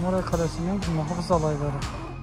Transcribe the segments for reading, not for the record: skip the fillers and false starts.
Mamure Kalesinin muhafız alayları.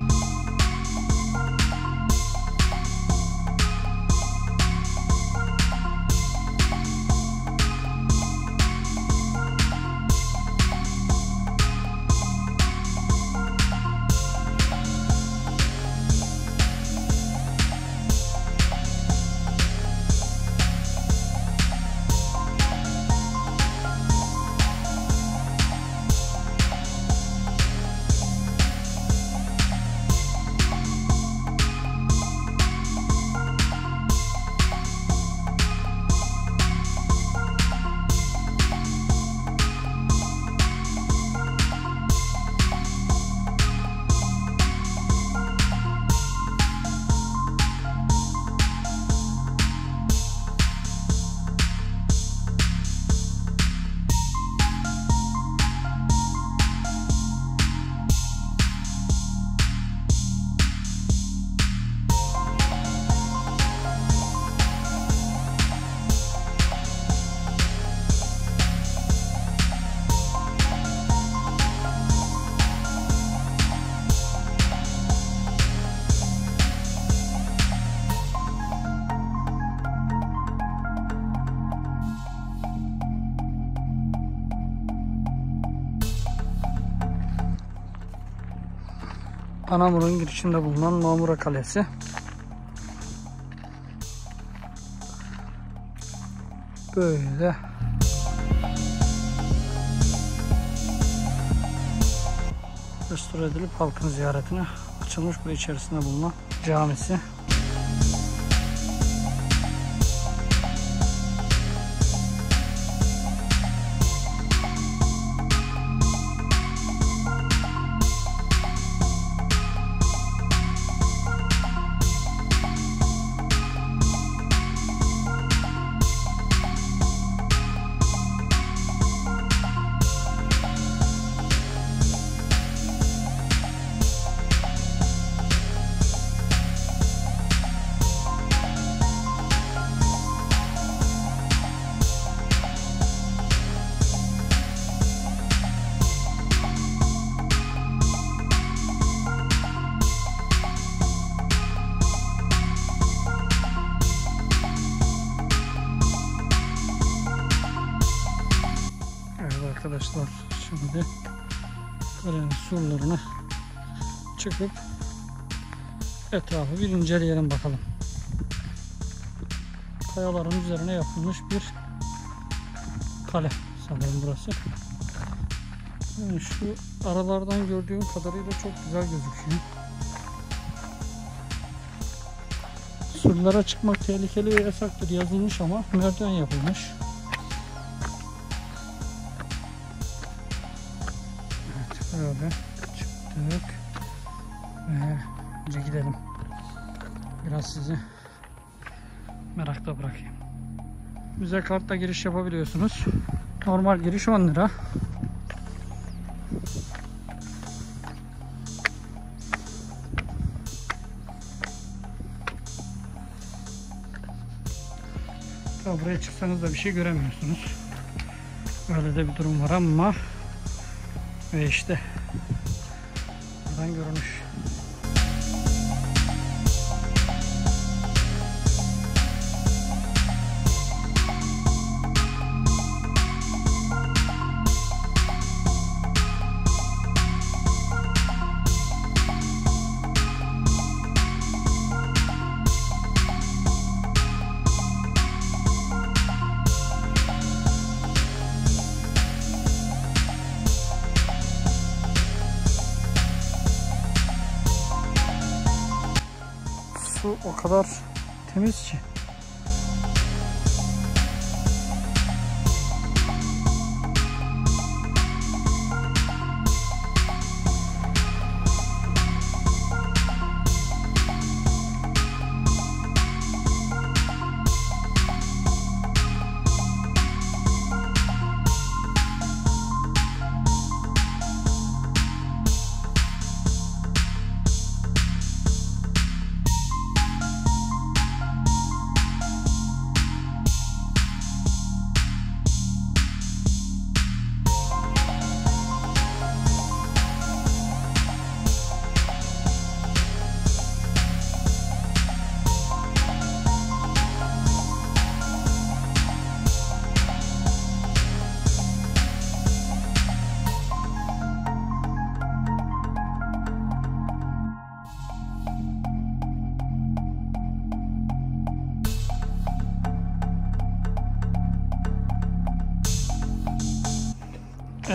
Anamur'un girişinde bulunan Mamure Kalesi. Böyle restore edilip halkın ziyaretine açılmış bu içerisinde bulunan camisi. Arkadaşlar, şimdi kalenin surlarına çıkıp etrafı bir inceleyelim bakalım. Kayaların üzerine yapılmış bir kale sanırım burası. Yani şu aralardan gördüğüm kadarıyla çok güzel gözüküyor. Surlara çıkmak tehlikeli ve yasaktır yazılmış ama merdiven yapılmış. Böyle çıktık ve önce gidelim. Biraz sizi merakta bırakayım. Müze kartla giriş yapabiliyorsunuz. Normal giriş 10 lira. Tabi buraya çıksanız da bir şey göremiyorsunuz. Öyle de bir durum var ama ve işte buradan görünüş. Su o kadar temiz ki.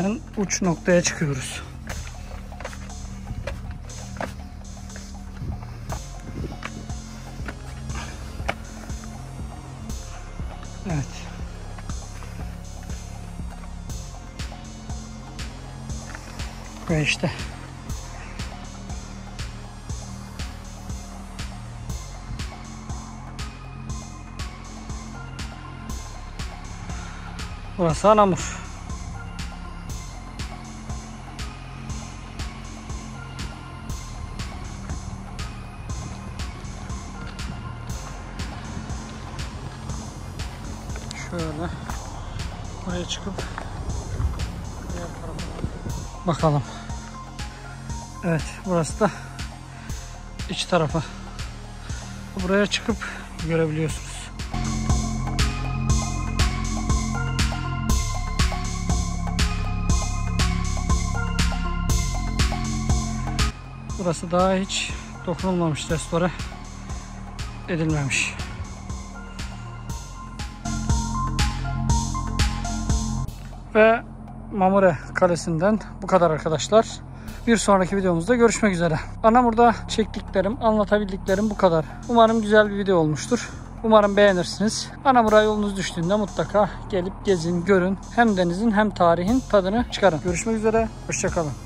en uç noktaya çıkıyoruz. Evet. Ve işte burası Anamur. Şöyle buraya çıkıp diğer tarafa bakalım. Evet, burası da iç tarafı. Buraya çıkıp görebiliyorsunuz. Burası daha hiç dokunulmamış, restore edilmemiş. Ve Mamure Kalesi'nden bu kadar arkadaşlar. Bir sonraki videomuzda görüşmek üzere. Anamur'da çektiklerim, anlatabildiklerim bu kadar. Umarım güzel bir video olmuştur. Umarım beğenirsiniz. Anamur'a yolunuz düştüğünde mutlaka gelip gezin, görün. Hem denizin hem tarihin tadını çıkarın. Görüşmek üzere. Hoşça kalın.